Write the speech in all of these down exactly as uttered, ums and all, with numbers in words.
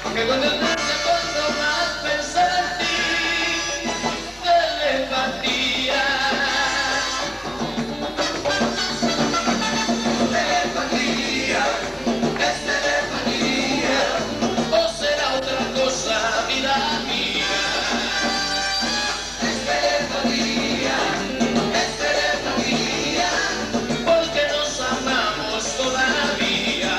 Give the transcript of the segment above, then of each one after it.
que cuando el mar se puso más pensar en ti, telepatía. Telepatía, es telepatía, o será otra cosa, vida mía. Es telepatía, es telepatía, porque nos amamos todavía.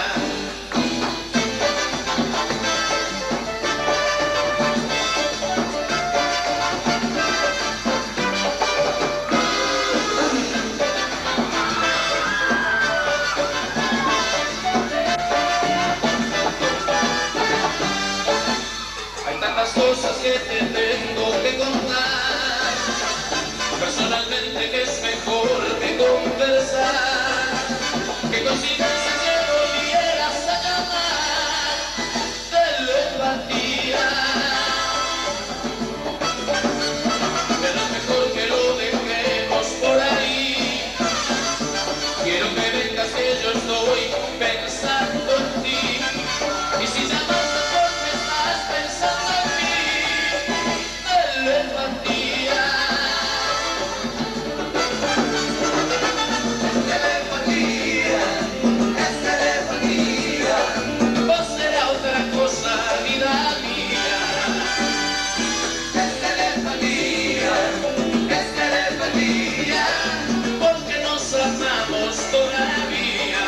Tantas cosas que te tengo que contar, personalmente que es mejor que conversar, que coincidencia que volvieras a llamar telepatía, pero es mejor que lo dejemos por ahí. Quiero que vengas que yo estoy pensando en ti, y si llamas porque estás pensando en mí, telepatía. Telepatía, es telepatía, o será otra cosa, vida mía. Es telepatía, es telepatía, porque nos amamos todavía.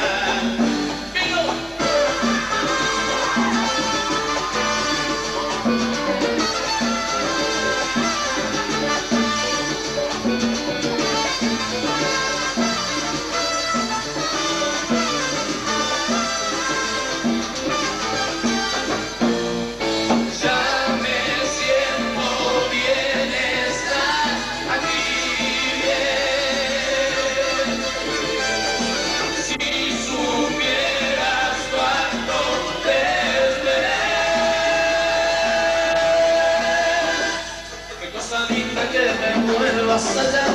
Linda que me vuelvas a llamar.